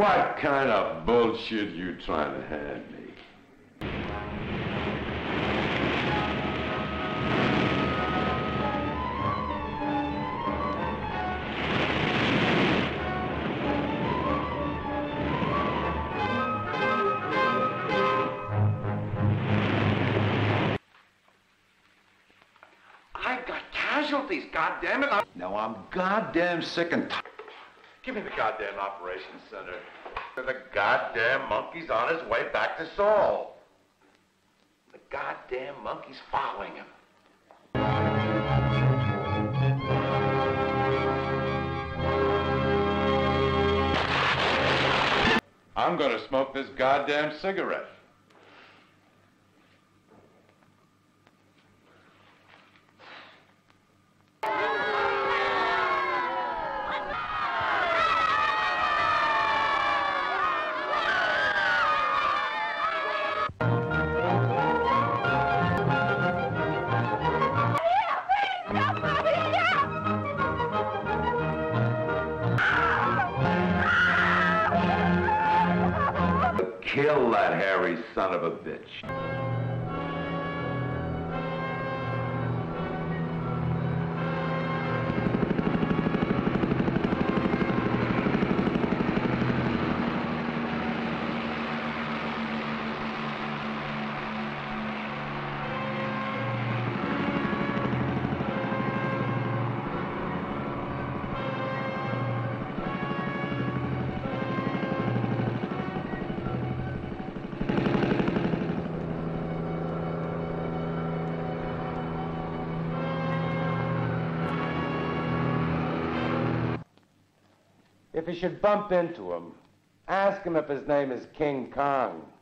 What kind of bullshit you trying to hand me? I've got casualties, goddammit. Now I'm goddamn sick and tired. Give me the goddamn operations center. The goddamn monkey's on his way back to Saul. The goddamn monkey's following him. I'm gonna smoke this goddamn cigarette. Kill that hairy son of a bitch. If you should bump into him, ask him if his name is King Kong.